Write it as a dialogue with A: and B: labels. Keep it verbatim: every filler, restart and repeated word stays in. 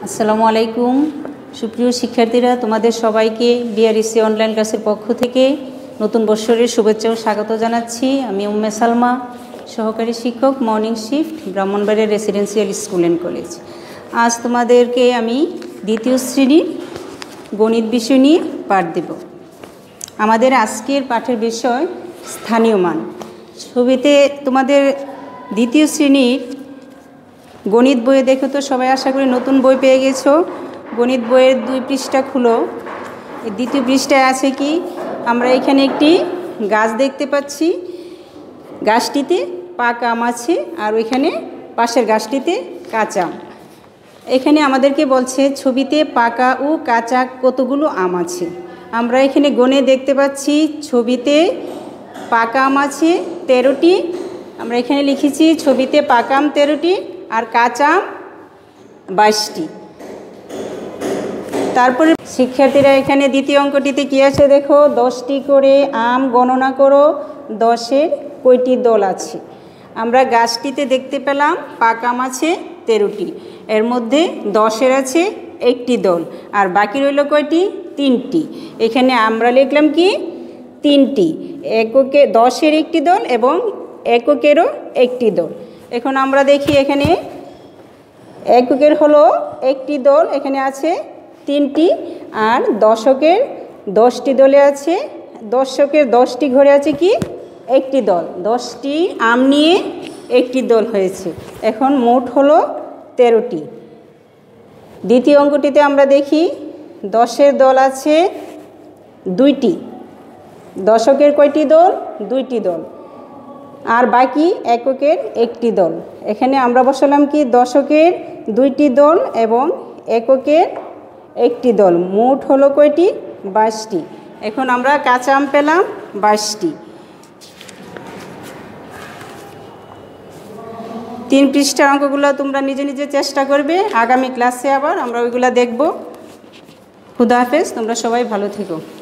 A: আসসালামু আলাইকুম সুপ্রিয় শিক্ষার্থীরা, তোমাদের সবাইকে বিআরইসি অনলাইন ক্লাসের পক্ষ থেকে নতুন বছরের শুভেচ্ছা ও স্বাগত জানাচ্ছি। আমি উম্মে সালমা, সহকারী শিক্ষক, morning shift, Brahmanbaria residential school and college. আজ তোমাদেরকে আমি দ্বিতীয় শ্রেণীর গণিত বিষয় নিয়ে পাঠ দেব। আমাদের আজকের পাঠের বিষয় স্থানীয় মান। ছবিতে তোমাদের দ্বিতীয় শ্রেণীর গণিত বইয়ে দেখো তো সবাই, আশা করি নতুন বই পেয়ে গেছো। গণিত বইয়ের দুই পৃষ্ঠা খুলো। দ্বিতীয় পৃষ্ঠায় আছে কি, আমরা এখানে একটি গাছ দেখতে পাচ্ছি। গাছটিতে পাকা আম আছে আর ওইখানে পাশের গাছটিতে কাঁচা আম। এখানে আমাদেরকে বলছে ছবিতে পাকা ও কাঁচা কতগুলো আম আছে। আমরা এখানে গণে দেখতে পাচ্ছি ছবিতে পাকা আম আছে তেরোটি। আমরা এখানে লিখেছি ছবিতে পাকা আম তেরোটি আর কাঁচা আম বাইশটি। তারপরে শিক্ষার্থীরা এখানে দ্বিতীয় অঙ্কটিতে কী আছে দেখো, দশটি করে আম গণনা করো, দশের কয়টি দল আছে। আমরা গাছটিতে দেখতে পেলাম পাকা আম আছে তেরোটি, এর মধ্যে দশের আছে একটি দল আর বাকি রইল কয়টি, তিনটি। এখানে আমরা লিখলাম কি তিনটি, এককে দশের একটি দল এবং এককেরও একটি দল। এখন আমরা দেখি এখানে এককের হলো একটি দল, এখানে আছে তিনটি, আর দশকের দশটি দলে আছে, দশকের দশটি ঘরে আছে কি একটি দল। দশটি আম নিয়ে একটি দল হয়েছে। এখন মোট হলো তেরোটি। দ্বিতীয় অঙ্কটিতে আমরা দেখি দশের দল আছে দুইটি, দশকের কয়টি দল, দুইটি দল, আর বাকি এককের একটি দল। এখানে আমরা বসালাম কি দশকের দুইটি দল এবং এককের একটি দল, মোট হলো কয়টি, বাইশটি। এখন আমরা কাঁচা আম পেলাম বাইশটি। তিন পৃষ্ঠার অঙ্কগুলো তোমরা নিজে নিজে চেষ্টা করবে, আগামী ক্লাসে আবার আমরা ওইগুলো দেখব। খুদা হাফেজ, তোমরা সবাই ভালো থেকো।